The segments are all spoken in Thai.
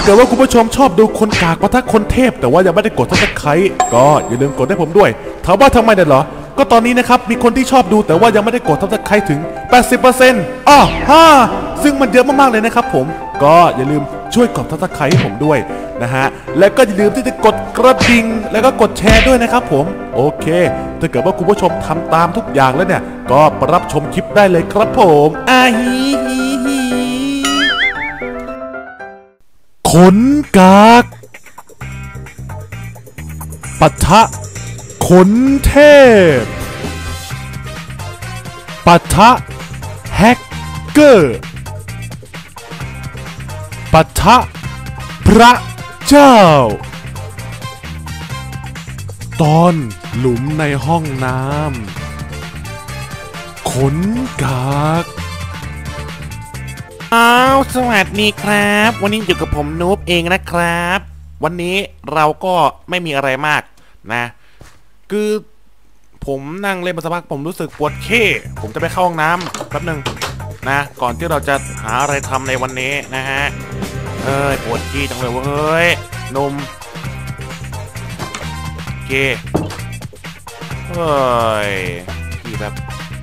าเกิดว่าคุณผู้ชมชอบดูคนกากปะทะคนเทพแต่ว่ายังไม่ได้กดซับสไครต์ก็อย่าลืมกดให้ผมด้วยถามว่าทำไมเนี่ยเหรอก็ตอนนี้นะครับมีคนที่ชอบดูแต่ว่ายังไม่ได้กดซับสไครต์ถึง 80% อ้อซึ่งมันเยอะมากๆเลยนะครับผมก็อย่าลืมช่วยกดซับสไครต์ให้ผมด้วยนะฮะและก็อย่าลืมที่จะกดกระดิ่งแล้วก็กดแชร์ด้วยนะครับผมโอเคถ้าเกิดว่าคุณผู้ชมทำตามทุกอย่างแล้วเนี่ยก็รับชมคลิปได้เลยครับผมขนกากปะทะขนเทพปะทะแฮกเกอร์ปะทะพระเจ้าตอนหลุมในห้องน้ำขนกากสวัสดีครับวันนี้อยู่กับผมนูบเองนะครับวันนี้เราก็ไม่มีอะไรมากนะคือผมนั่งเล่นมาสักพักผมรู้สึกปวดเค้ผมจะไปเข้าห้องน้ำแป๊บหนึ่งนะก่อนที่เราจะหาอะไรทำในวันนี้นะฮะปวดขี้จังเลยเว้ยนมโอเคขี้แบบ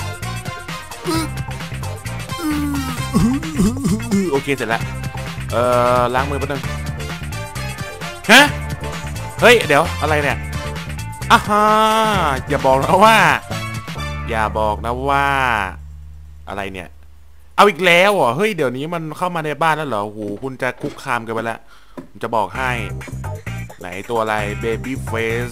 โอเคเสร็จแล้วล้างมือแป๊บนึงฮะเฮ้ยเดี๋ยวอะไรเนี่ยอย่าบอกนะว่าอะไรเนี่ยเอาอีกแล้วเหรอเฮ้ยเดี๋ยวนี้มันเข้ามาในบ้านแล้วเหรอโหคุณจะคุกคามกันไปแล้วผมจะบอกให้ไหนตัวอะไรเบบี้เฟส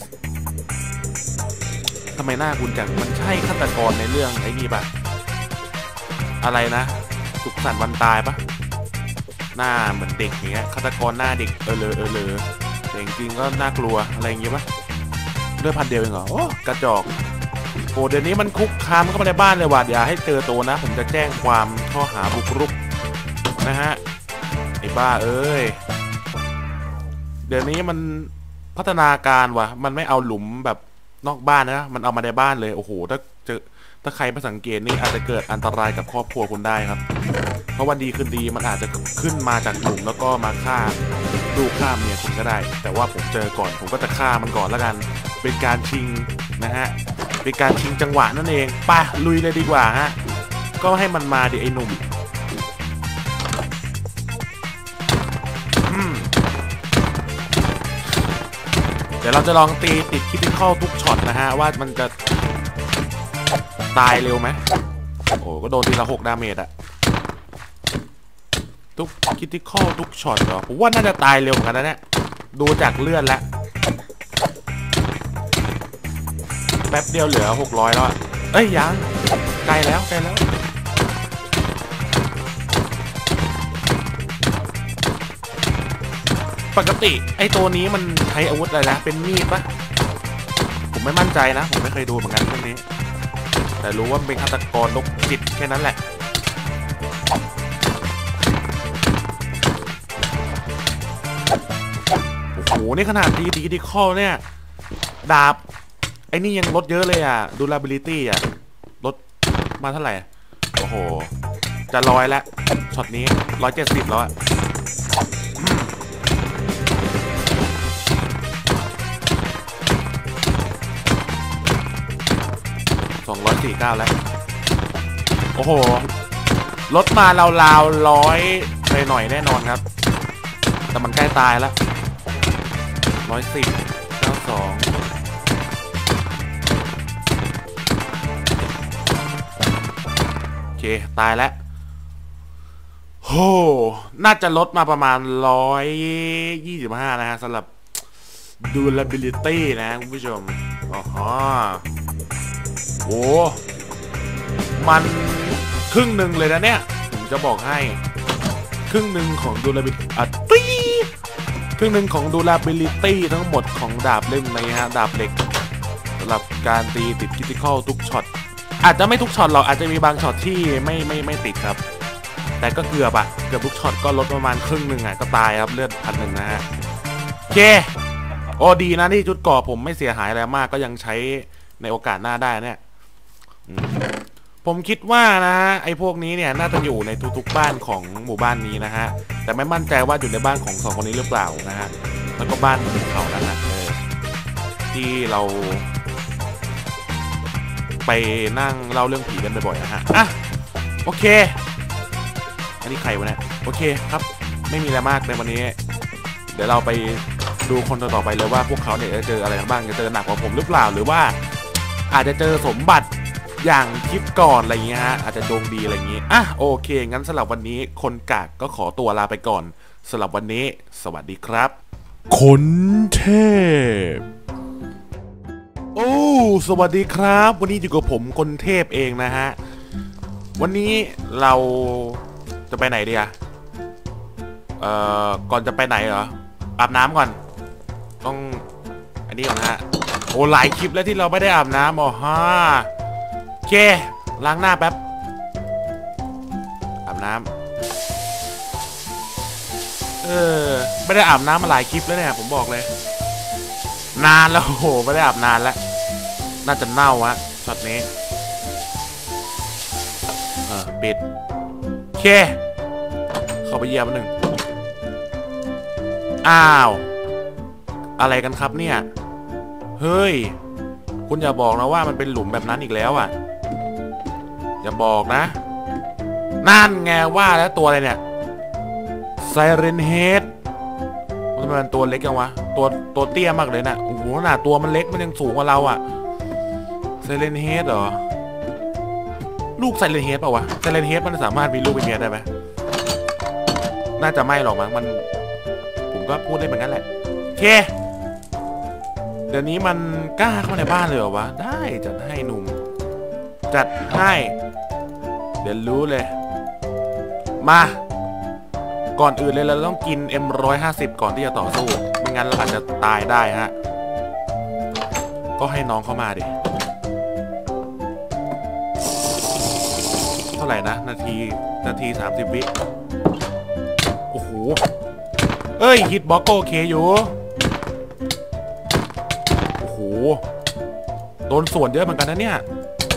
ทำไมหน้าคุณจังมันใช่ฆาตกรในเรื่องไอ้นี่ปะอะไรนะสุขสันต์วันตายปะหน้าเหมือนเด็กอย่างเงี้ยฆาตกรหน้าเด็กเลยแต่จริงๆก็น่ากลัวอะไรอย่างเงี้ยปะด้วยพันเดียวเองเหรอโอ้กระจอกโอ้เดี๋ยวนี้มันคุกคามเข้ามาในบ้านเลยว่ะอย่าให้เจอตัวนะผมจะแจ้งความข้อหาบุกรุกนะฮะไอ้บ้าเอ้ยเดี๋ยวนี้มันพัฒนาการว่ะมันไม่เอาหลุมแบบนอกบ้านนะมันเอามาในบ้านเลยโอ้โหถ้าใครไม่สังเกตนี่อาจจะเกิดอันตรายกับครอบครัวคุณได้ครับเพราะวันดีคืนดีมันอาจจะขึ้นมาจากหลุมแล้วก็มาฆ่าลูกฆ่าเมียคุณก็ได้แต่ว่าผมเจอก่อนผมก็จะฆ่ามันก่อนแล้วกันเป็นการชิงนะฮะเป็นการชิงจังหวะนั่นเองไปลุยเลยดีกว่าฮะก็ให้มันมาดิไอ้หนุ่มเดี๋ยวเราจะลองตีติดคริติคอลทุกช็อตนะฮะว่ามันจะตายเร็วไหมโอ้ก็โดนทีละ6 ดาเมจอะทุกคริติคอลทุกช็อตเหรอผมว่าน่าจะตายเร็วเหมือนกันนะเนี่ยดูจากเลือดแล้วแป๊บเดียวเหลือ600แล้วเอ้ยยังใกล้แล้วปกติไอ้ตัวนี้มันใช้อาวุธอะไรนะเป็นมีดปะผมไม่มั่นใจนะผมไม่เคยดูเหมือนกันเรื่องนี้แต่รู้ว่าเป็นฆาตกรโรคจิตแค่นั้นแหละโอ้โหนี่ขนาดตีที่ข้อเนี่ยดาบไอ้นี่ยังลดเยอะเลยอ่ะ durability อ่ะลดมาเท่าไหร่โอ้โหจะ100แล้วช็อตนี้170แล้วอ่ะ249แล้วโอ้โหลดมาราวๆ100ไปหน่อยแน่นอนครับแต่มันใกล้ตายแล้ว110 92โอเคตายแล้วโหน่าจะลดมาประมาณ125นะฮะสำหรับ durability นะคุณผู้ชมอ๋อโอ้มันครึ่งหนึ่งเลยนะเนี่ยผมจะบอกให้ครึ่งหนึ่งของ durability ครึ่งหนึ่งของ durability ทั้งหมดของดาบเล่มนี้ฮะดาบเหล็กสำหรับการตีติดคริติคอลทุกช็อตอาจจะไม่ทุกช็อตหรอกอาจจะมีบางช็อตที่ไม่ติดครับแต่ก็เกือบทุกช็อตก็ลดประมาณครึ่งหนึ่งอ่ะก็ตายครับเลือด1,000นะฮะโอเคโอ้ดีนะที่จุดก่อผมไม่เสียหายอะไรมากก็ยังใช้ในโอกาสหน้าได้เนี่ยผมคิดว่านะฮะไอ้พวกนี้เนี่ยน่าจะอยู่ในทุกๆบ้านของหมู่บ้านนี้นะฮะแต่ไม่มั่นใจว่าอยู่ในบ้านของสองคนนี้หรือเปล่านะฮะแล้วก็บ้านเขานั่นนะที่เราไปนั่งเล่าเรื่องผีกันบ่อยๆนะฮะอ่ะโอเคอันนี้ใครวะเนี่ยโอเคครับไม่มีอะไรมากในวันนี้เดี๋ยวเราไปดูคนต่อไปเลยว่าพวกเขาเนี่ยจะเจออะไรบ้างจะเจอหนักกว่าผมหรือเปล่าหรือว่าอาจจะเจอสมบัติอย่างคลิปก่อนอะไรอย่างเงี้ยฮะอาจจะดวงดีอะไรอย่างงี้อ่ะโอเคงั้นสำหรับวันนี้คนกากก็ขอตัวลาไปก่อนสำหรับวันนี้สวัสดีครับคนเทพโอ้สวัสดีครับวันนี้อยู่กับผมคนเทพเองนะฮะวันนี้เราจะไปไหนดีอะก่อนจะไปไหนเหรออาบน้ำก่อนต้องอันนี้ก่อนนะฮะโอ้หลายคลิปแล้วที่เราไม่ได้อาบน้ำอ๋อฮะโอเคล้างหน้าแป๊บอาบน้ำไม่ได้อาบน้ำมาหลายคลิปแล้วเนี่ยผมบอกเลยนานแล้วโอ้โหไม่ได้อาบนานแล้วน่าจะเน่าฮะช็อตนี้ปิดโอเคเข้าไปเยี่ยมหนึ่งอ้าวอะไรกันครับเนี่ยเฮ้ยคุณอย่าบอกนะว่ามันเป็นหลุมแบบนั้นอีกแล้วอ่ะอย่าบอกนะนั่นไงว่าแล้วตัวอะไรเนี่ยไซเรนเฮดมันตัวเล็กจังวะตัวเตี้ยมากเลยนะโอ้โหขนาดตัวมันเล็กมันยังสูงกว่าเราอ่ะไซเรนเฮดเหรอลูกไซเรนเฮดเปล่าวะไซเรนเฮดมันสามารถมีลูกเป็นเมียได้ไหมน่าจะไม่หรอกมั้งมันผมก็พูดได้เหมือนกันแหละโอเคเดี๋ยวนี้มันกล้าเข้าในบ้านเลยเหรอวะได้จัดให้หนุ่มจัดให้เดี๋ยวรู้เลยมาก่อนอื่นเลยเราต้องกิน M150 ก่อนที่จะต่อสู้ไม่งั้นเราอาจจะตายได้ฮะก็ให้น้องเข้ามาดิเท่าไหร่นะนาที30 วิโอ้โหเอ้ยฮิตบล็อกโอเคอยู่โอ้โหโดนส่วนเยอะเหมือนกันนะเนี่ย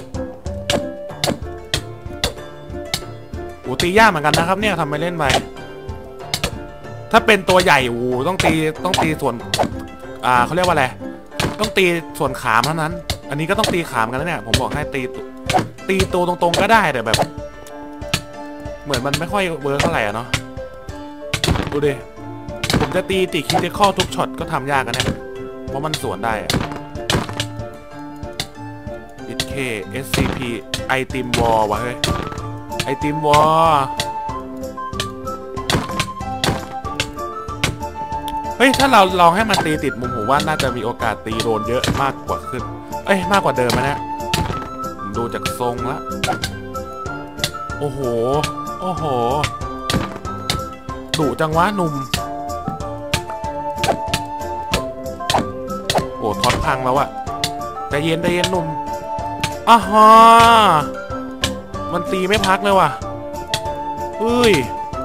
โอ้ตียากเหมือนกันนะครับเนี่ยทำไมเล่นไปถ้าเป็นตัวใหญ่โอ้ต้องตีส่วนเขาเรียกว่าอะไรต้องตีส่วนขามเท่านั้นอันนี้ก็ต้องตีขามกันแล้วเนี่ยผมบอกให้ตีตัวตรงๆก็ได้แต่แบบเหมือนมันไม่ค่อยเวิร์กเท่าไหร่เนาะดูดิผมจะตีติคิดข้อทุกช็อตก็ทำยากกันเนี่ยเพราะมันสวนได้เค SCP ไอติมวอลวะเฮ้ยไอติมวอลเฮ้ยถ้าเราลองให้มันตีติดมุมผมว่าน่าจะมีโอกาสตีโดนเยอะมากกว่าขึ้นมากกว่าเดิมนะดูจากทรงละโอ้โหดุจังวะหนุ่มโอ้ท็อตพังแล้วอะใจเย็นหนุ่มอ้าฮะมันตีไม่พักเลยว่ะเฮ้ย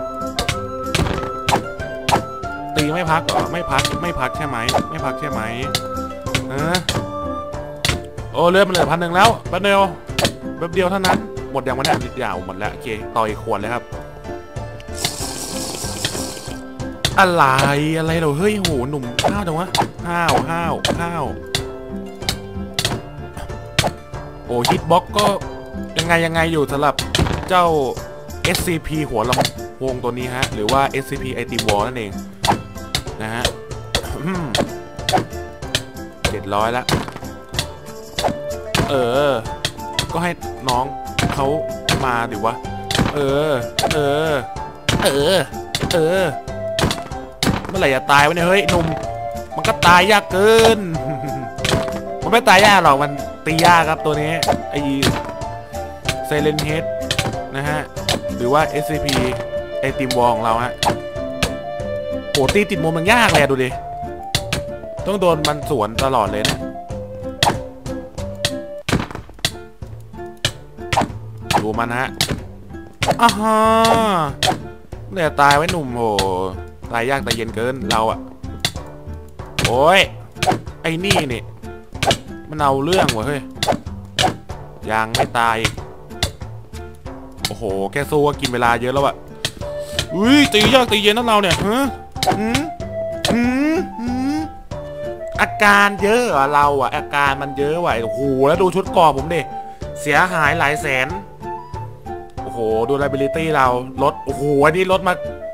ตีไม่พักเหรอไม่พักใช่ไหมไม่พักใช่ไหมโอ้เลือดมันเหลือ1,000แล้วแป๊บเดียวเท่านั้นหมดยังวันนี้ยาวหมดแล้วโอเคต่ออีกขวดเลยครับอะไรเราเฮ้ยโหหนุ่มห้าวจังวะห้าวโอ้ฮิตบ็อกก็ยังไงอยู่สำหรับเจ้า SCP หัวลำวงตัวนี้ฮะหรือว่า SCP ไอติมวอลนั่นเองนะฮะ700แล้วก็ให้น้องเขามาดิวะเมื่อไหร่จะตายวะเนี่ยเฮ้ยหนุ่มมันก็ตายยากเกินมันไม่ตายยากหรอกมันตียากครับตัวนี้ไอไซเลนเฮดนะฮะหรือว่า SCP ไอติมวอลของเราฮะโอ้ตีติดมุมมันยากเลยดูดิต้องโดนมันสวนตลอดเลยนะดูมันฮะอ้าฮะเนี่ยตายไว้หนุ่มโหตายยากแต่เย็นเกินเราอะโอ้ยไอ้นี่มันเอาเรื่องวะเฮ้ยยังไม่ตายโอ้โหแค่สู้ก็กินเวลาเยอะแล้วอะอุ้ยตียากตีเย็นนั่นเราเนี่ยฮะอาการเยอะเหรอเราอะอาการมันเยอะว่ะโอ้โหแล้วดูชุดเกราะผมดิเสียหายหลายแสนโอ้โหดู liability เราลดโอ้โหอันนี้ลดมา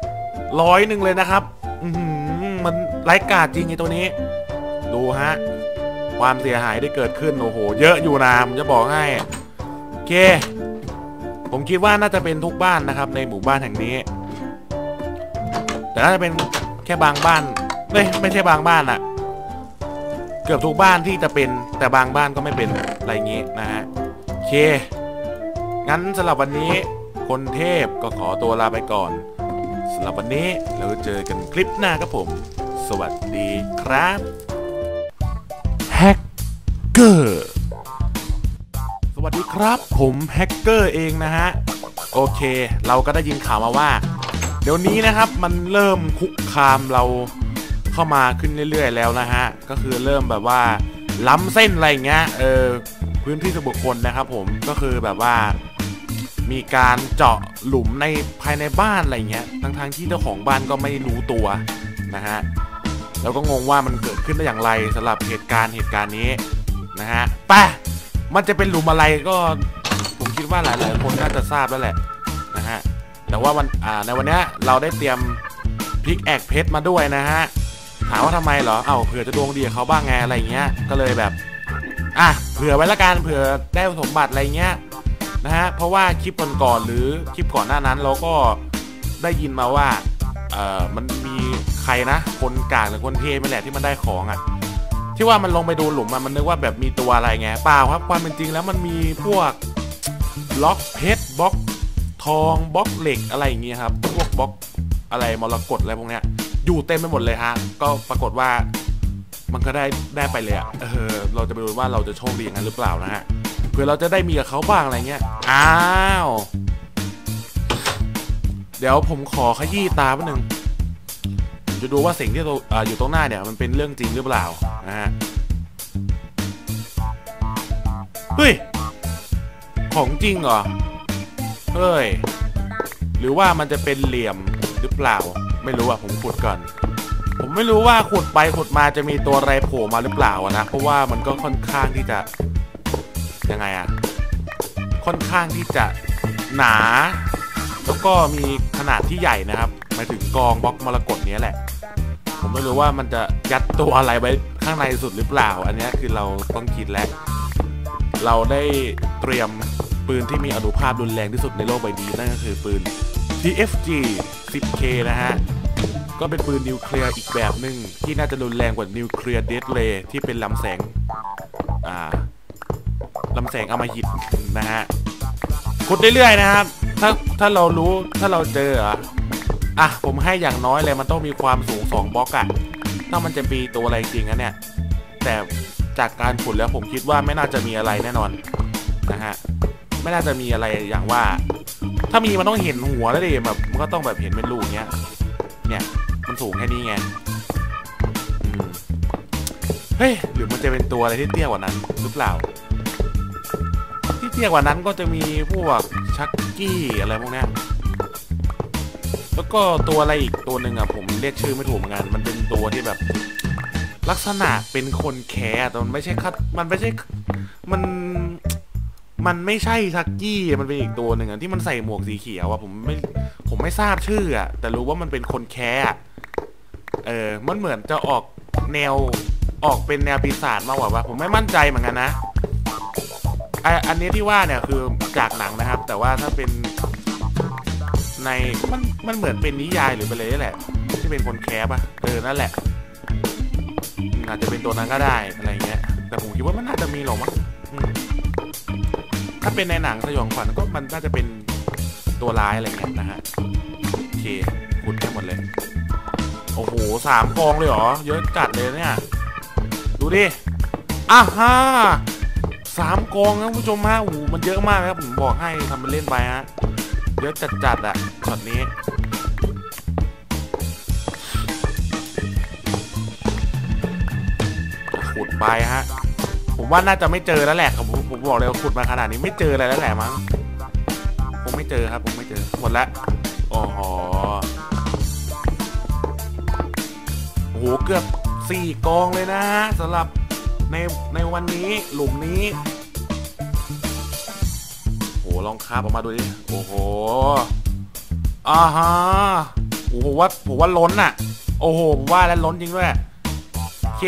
100เลยนะครับมันไร้กาจจริงไอ้ตัวนี้ดูฮะความเสียหายได้เกิดขึ้นโอ้โหเยอะอยู่นะผมจะบอกให้โอเคผมคิดว่าน่าจะเป็นทุกบ้านนะครับในหมู่บ้านแห่งนี้แต่น่าจะเป็นแค่บางบ้านไม่ใช่บางบ้านอะเกือบทุกบ้านที่จะเป็นแต่บางบ้านก็ไม่เป็นอะไรอย่างงี้นะฮะโอเคงั้นสำหรับวันนี้คนเทพก็ขอตัวลาไปก่อนสำหรับวันนี้เราเจอกันคลิปหน้าครับผมสวัสดีครับแฮกเกอร์สวัสดีครับผมแฮกเกอร์เองนะฮะโอเคเราก็ได้ยินข่าวมาว่าเดี๋ยวนี้นะครับมันเริ่มคุกคามเราเข้ามาขึ้นเรื่อยๆแล้วนะฮะก็คือเริ่มแบบว่าล้ำเส้นอะไรอย่างเงี้ยพื้นที่ส่วนบุคคลนะครับผมก็คือแบบว่ามีการเจาะหลุมในภายในบ้านอะไรเงี้ยทั้งที่เจ้าของบ้านก็ไม่รู้ตัวนะฮะแล้วก็งงว่ามันเกิดขึ้นได้อย่างไรสำหรับเหตุการณ์นี้นะฮะป่ะมันจะเป็นหลุมอะไรก็ผมคิดว่าหลายๆคนน่าจะทราบแล้วแหละนะฮะแต่ว่าในวันนี้เราได้เตรียมพิกแอกเพชรมาด้วยนะฮะถามว่าทำไมเหรอเผื่อจะดวงดีเขาบ้างไงอะไรเงี้ยก็เลยแบบเผื่อไว้ละกันเผื่อได้สมบัติอะไรเงี้ยนะฮะเพราะว่าคลิปก่อนหรือคลิปก่อนหน้านั้นเราก็ได้ยินมาว่ามันมีใครนะคนกลางหรือคนเทไม่แหละที่มันได้ของที่ว่ามันลงไปดูหลุมมันนึกว่าแบบมีตัวอะไรไงเปล่าครับความเป็นจริงแล้วมันมีพวกบล็อกเพชรบล็อกทองบล็อกเหล็กอะไรอย่างเงี้ยครับพวกบล็อกอะไรมรกตอะไรพวกเนี้ยอยู่เต็มไปหมดเลยฮะก็ปรากฏว่ามันก็ได้ไปเลยเราจะไปดูว่าเราจะโชคดีอย่างนั้นหรือเปล่านะฮะเพื่อเราจะได้มีกับเขาบ้างอะไรเงี้ยเดี๋ยวผมขอขยี้ตาแป๊บนึงจะดูว่าสิ่งที่อยู่ตรงหน้าเนี่ยมันเป็นเรื่องจริงหรือเปล่านะฮะเฮ้ยของจริงเหรอเฮ้ยหรือว่ามันจะเป็นเหลี่ยมหรือเปล่าไม่รู้ผมขุดก่อนผมไม่รู้ว่าขุดไปขุดมาจะมีตัวอะไรโผล่มาหรือเปล่านะเพราะว่ามันก็ค่อนข้างที่จะยังไงค่อนข้างที่จะหนาแล้วก็มีขนาดที่ใหญ่นะครับหมายถึงกองบล็อกมรกตนี้แหละผมไม่รู้ว่ามันจะยัดตัวอะไรไว้ข้างในสุดหรือเปล่าอันนี้คือเราต้องคิดแล้วเราได้เตรียมปืนที่มีอนุภาพรุนแรงที่สุดในโลกใบนี้นั่นก็คือปืน TFG 10K นะฮะก็เป็นปืนนิวเคลียร์อีกแบบหนึ่งที่น่าจะรุนแรงกว่านิวเคลียร์เดดเลย์ที่เป็นลำแสงอำมหิตนะฮะขุดเรื่อยๆนะครับถ้าเรารู้ถ้าเราเจอผมให้อย่างน้อยเลยมันต้องมีความสูง2บล็อกถ้ามันจะมีตัวอะไรจริงนะเนี่ยแต่จากการขุดแล้วผมคิดว่าไม่น่าจะมีอะไรแน่นอนนะฮะไม่น่าจะมีอะไรอย่างว่าถ้ามีมันต้องเห็นหัวแล้วดิแบบมันก็ต้องแบบเห็นเป็นรูเงี้ยเนี่ยมันสูงแค่นี้ไงเฮ้ยหรือมันจะเป็นตัวอะไรที่เตี้ยกว่านั้นหรือเปล่าที่เตี้ยกว่านั้นก็จะมีพวกชักกี้อะไรพวกนี้แล้วก็ตัวอะไรอีกตัวหนึ่งผมเรียกชื่อไม่ถูกเหมือนกันมันเป็นตัวที่แบบลักษณะเป็นคนแคร์แต่มันไม่ใช่มันไม่ใช่ชักกี้มันเป็นอีกตัวหนึ่งที่มันใส่หมวกสีเขียวผมไม่ทราบชื่อแต่รู้ว่ามันเป็นคนแคร์มันเหมือนจะออกเป็นแนวปีศาจมากกว่าผมไม่มั่นใจเหมือนกันนะอันนี้ที่ว่าเนี่ยคือจากหนังนะครับแต่ว่าถ้าเป็นในมันเหมือนเป็นนิยายหรือเป็นอะไรนี่แหละที่เป็นคนแคร์นั่นแหละอาจจะเป็นตัวนั้นก็ได้อะไรเงี้ยแต่ผมคิดว่ามันน่าจะมีหรอกมั้งถ้าเป็นในหนังสยองขวัญก็มันน่าจะเป็นตัวร้ายอะไรเงี้ยนะฮะโอเคขุดแค่หมดเลยโอ้โห3 กองเลยเหรอเยอะจัดเลยเนี่ยดูดิ3 กองนะผู้ชมฮะโอ้โหมันเยอะมากครับผมบอกให้ทำเป็นเล่นไปฮะเยอะจัดช็อตนี้ขุดไปฮะผมว่าน่าจะไม่เจอแล้วแหละผมบอกเลยว่าขุดมาขนาดนี้ไม่เจออะไรแล้วแหละมั้งคงไม่เจอเจอครับผมไม่เจอหมดแล้วโอ้โหโอ้โหเกือบ4 กองเลยนะฮะสำหรับในวันนี้หลุมนี้โอ้โหลองคาบออกมาดูดิโอ้โหฮะโอ้โหผมว่าล้นอ่ะโอ้โหผมว่าแล้วล้นจริงด้วยโอเค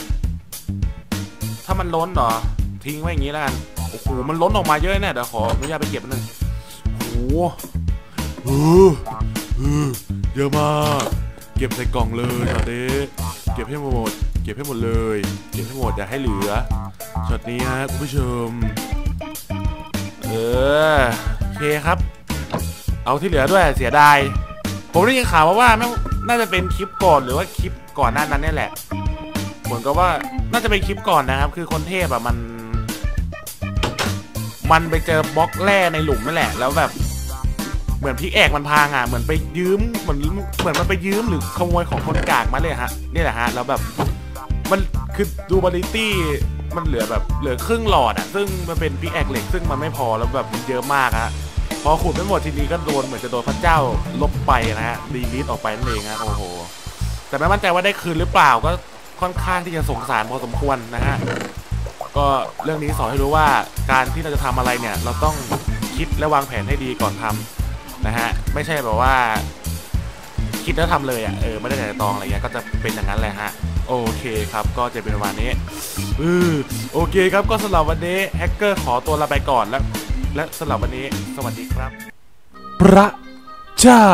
ถ้ามันล้นเหรอทิ้งไว้อย่างนี้แล้วกันโอ้โหมันล้นออกมาเยอะเนี่ยเดี๋ยวขออนุญาตไปเก็บมันหนึ่งโอ้โหเยอะมากเก็บใส่กล่องเลยช็อตนี้เก็บให้หมดเก็บให้หมดเลยเก็บให้หมดอย่าให้เหลือช็อตนี้ฮะคุณผู้ชมโอเคครับเอาที่เหลือด้วยเสียดายผมได้ยินข่าวมาว่าน่าจะเป็นคลิปก่อนหรือว่าคลิปก่อนหน้านั้นนี่แหละเหมือนกับว่าน่าจะเป็นคลิปก่อนนะครับคือคนเทพอะมันไปเจอบล็อกแร่ในหลุมนั่นแหละแล้วแบบเหมือนพิกแอกมันพังอ่ะเหมือนไปยืมเหมือนมันไปยืมหรือขโมยของคนกากมาเลยฮะนี่แหละฮะแล้วแบบมันคือดูบาริตี้มันเหลือครึ่งหลอดอ่ะซึ่งมันเป็นพิกแอกเหล็กซึ่งมันไม่พอแล้วแบบมันเยอะมากฮะพอขุดไม่หมดทีนี้ก็โดนเหมือนจะโดนพระเจ้าลบไปนะฮะดีลิทออกไปนั่นเองฮะโอ้โหแต่ไม่มั่นใจว่าได้คืนหรือเปล่าก็ค่อนข้างที่จะสงสารพอสมควรนะฮะก็เรื่องนี้สอนให้รู้ว่าการที่เราจะทำอะไรเนี่ยเราต้องคิดและวางแผนให้ดีก่อนทำนะฮะไม่ใช่แบบว่าคิดแล้วทำเลยอ่ะไม่ได้แต่ตองอะไรเงี้ยก็จะเป็นอย่างนั้นแหละฮะโอเคครับก็จะเป็นประมาณนี้โอเคครับก็สำหรับวันนี้แฮกเกอร์ขอตัวลาไปก่อนและสำหรับวันนี้สวัสดีครับพระเจ้า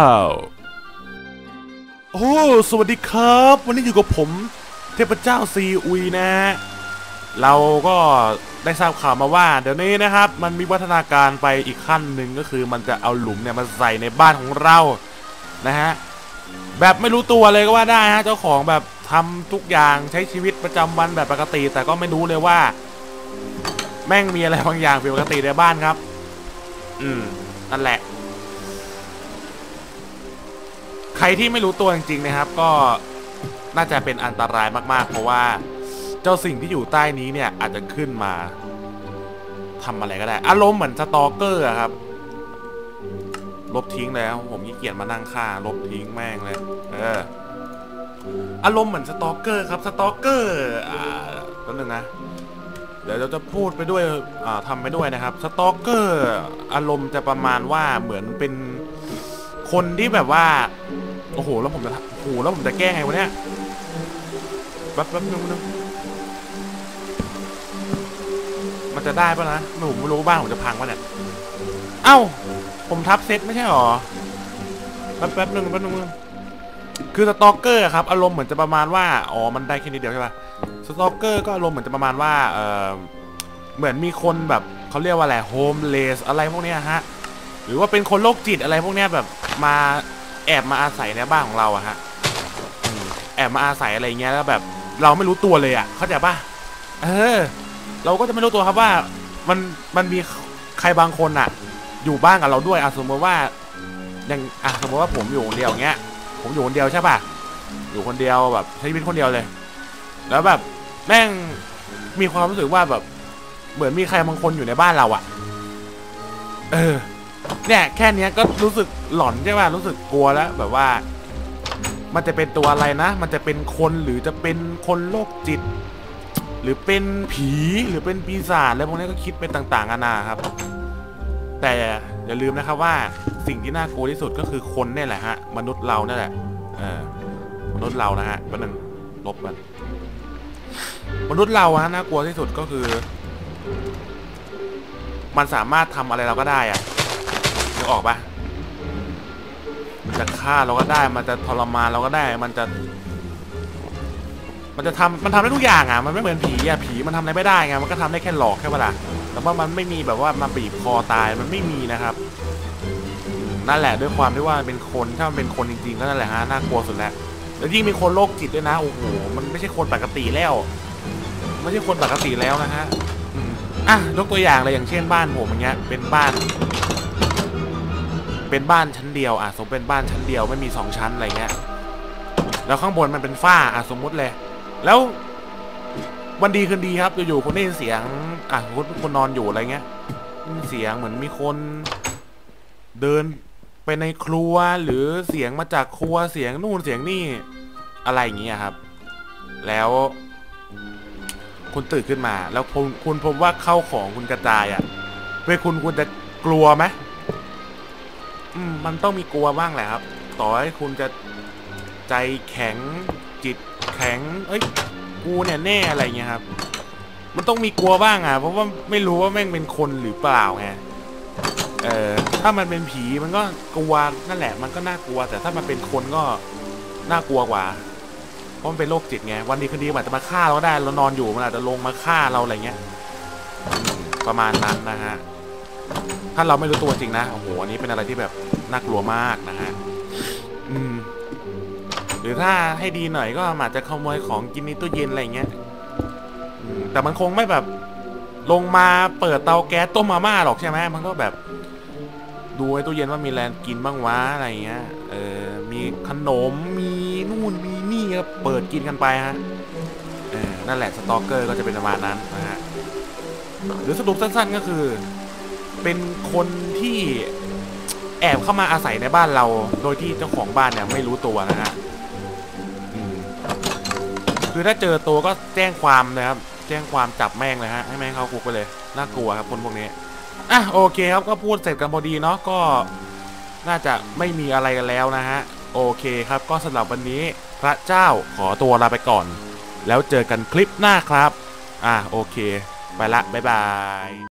โอ้สวัสดีครับวันนี้อยู่กับผมเทพเจ้าซีอุยนะเราก็ได้ทราบข่าวมาว่าเดี๋ยวนี้นะครับมันมีวัฒนาการไปอีกขั้นหนึ่งก็คือมันจะเอาหลุมเนี่ยมาใส่ในบ้านของเรานะฮะแบบไม่รู้ตัวเลยก็ว่าได้ฮะเจ้าของแบบทำทุกอย่างใช้ชีวิตประจำวันแบบปกติแต่ก็ไม่รู้เลยว่าแม่งมีอะไรบางอย่างผิดปกติในบ้านครับนั่นแหละใครที่ไม่รู้ตัวจริงๆนะครับก็น่าจะเป็นอันตรายมากๆเพราะว่าเจ้าสิ่งที่อยู่ใต้นี้เนี่ยอาจจะขึ้นมาทำอะไรก็ได้อารมณ์เหมือนสตอเกอร์ครับลบทิ้งแล้วผมขี้เกียจมานั่งฆ่าลบทิ้งแม่งเลยอารมณ์เหมือนสตอเกอร์ครับสตอเกอร์ตัวนึงนะเดี๋ยวเราจะพูดไปด้วยทำไปด้วยนะครับสตอเกอร์อารมณ์จะประมาณว่าเหมือนเป็นคนที่แบบว่าโอ้โหแล้วผมจะแก้ไงวะเนี่ยแป๊บนึงมันจะได้ป่ะนะผมไม่รู้บ้านผมจะพังป่ะเนี่ยเอ้าผมทับเซตไม่ใช่หรอแป๊บนึงคือสตอกเกอร์ครับอารมณ์เหมือนจะประมาณว่ามันได้แค่นิดเดียวใช่ป่ะสตอกเกอร์ก็อารมณ์เหมือนจะประมาณว่าเหมือนมีคนแบบเขาเรียกว่าอะไรโฮมเลสอะไรพวกนี้ฮะหรือว่าเป็นคนโรคจิตอะไรพวกนี้แบบมาแอบมาอาศัยในบ้านของเราอะฮะแอบมาอาศัยอะไรเงี้ยแล้วแบบเราไม่รู้ตัวเลยอะเข้าใจป่ะเราก็จะไม่รู้ตัวครับว่ามันมีใครบางคนอะอยู่บ้านกับเราด้วยสมมติว่าอย่างสมมติว่าผมอยู่คนเดียวเงี้ยผมอยู่คนเดียวใช่ป่ะอยู่คนเดียวแบบใช้ชีวิตคนเดียวเลยแล้วแบบแม่งมีความรู้สึกว่าแบบเหมือนมีใครบางคนอยู่ในบ้านเราอะเนี่ยแค่นี้ก็รู้สึกหลอนใช่ป่ะรู้สึกกลัวแล้วแบบว่ามันจะเป็นตัวอะไรนะมันจะเป็นคนหรือจะเป็นคนโรคจิตหรือเป็นผีหรือเป็นปีศาจอะไรพวกนี้ก็คิดเป็นต่างๆนานาครับแต่อย่าลืมนะครับว่าสิ่งที่น่ากลัวที่สุดก็คือคนเนี่ยแหละฮะมนุษย์เราเนี่ยแหละมนุษย์เรานะฮะมันนึงลบกันมนุษย์เราฮะน่ากลัวที่สุดก็คือมันสามารถทำอะไรเราก็ได้อะนึกออกปะมันจะฆ่าเราก็ได้มันจะทรมานเราก็ได้มันทำได้ทุกอย่างอ่ะมันไม่เหมือนผีอ่ะผีมันทำอะไรไม่ได้ไงมันก็ทำได้แค่หลอกแค่เวลาแต่ว่ามันไม่มีแบบว่ามาบีบคอตายมันไม่มีนะครับนั่นแหละด้วยความที่ว่าเป็นคนถ้ามันเป็นคนจริงๆก็นั่นแหละฮะน่ากลัวสุดแล้วแล้วยิ่งมีคนโรคจิตด้วยนะโอ้โหมันไม่ใช่คนปกติแล้วไม่ใช่คนปกติแล้วนะฮะยกตัวอย่างเลยอย่างเช่นบ้านผมอย่างเงี้ยเป็นบ้านชั้นเดียวสมเป็นบ้านชั้นเดียวไม่มี2 ชั้นอะไรเงี้ยแล้วข้างบนมันเป็นฝ้าสมมุติเลยแล้ววันดีคืนดีครับอยู่ๆคนได้ยินเสียงคนนอนอยู่อะไรเงี้ยเสียงเหมือนมีคนเดินไปในครัวหรือเสียงมาจากครัวเสียงนู่นเสียงนี่อะไรอย่างเงี้ยครับแล้วคุณตื่นขึ้นมาแล้วคุณพบว่าเข้าของคุณกระจายอ่ะเป็นคุณจะกลัวไหมมันต้องมีกลัวบ้างแหละครับต่อให้คุณจะใจแข็งจิตแข็งเอ้ยกูเนี่ยแน่อะไรเงี้ยครับมันต้องมีกลัวบ้างอ่ะเพราะว่าไม่รู้ว่าแม่งเป็นคนหรือเปล่าไงถ้ามันเป็นผีมันก็กลัวนั่นแหละมันก็น่ากลัวแต่ถ้ามันเป็นคนก็น่ากลัวกว่าเพราะมันเป็นโรคจิตไงวันดีคืนดีมันอาจจะมาฆ่าเราได้เรานอนอยู่มันอาจจะลงมาฆ่าเราอะไรเงี้ยประมาณนั้นนะฮะถ้าเราไม่รู้ตัวจริงนะโอ้โหอันนี้เป็นอะไรที่แบบน่ากลัวมากนะฮะหรือถ้าให้ดีหน่อยก็อาจจะขโมยของกินในตู้เย็นอะไรเงี้ยแต่มันคงไม่แบบลงมาเปิดเตาแก๊สต้มมาม่าหรอกใช่ไหมมันก็แบบดูในตู้เย็นว่ามีอะไรกินบ้างวะอะไรเงี้ยมีขนมมีนู่นมีนี่ก็เปิดกินกันไปฮะนั่นแหละสตอกเกอร์ก็จะเป็นประมาณนั้นนะฮะหรือสรุปสั้นๆก็คือเป็นคนที่แอบเข้ามาอาศัยในบ้านเราโดยที่เจ้าของบ้านเนี่ยไม่รู้ตัวนะฮะคือถ้าเจอตัวก็แจ้งความนะครับแจ้งความจับแม่งเลยฮะให้แม่งเข้าคุกไปเลยน่ากลัวครับคนพวกนี้โอเคครับก็พูดเสร็จกันพอดีเนาะก็น่าจะไม่มีอะไรกันแล้วนะฮะโอเคครับก็สำหรับวันนี้พระเจ้าขอตัวลาไปก่อนแล้วเจอกันคลิปหน้าครับโอเคไปละบ๊ายบาย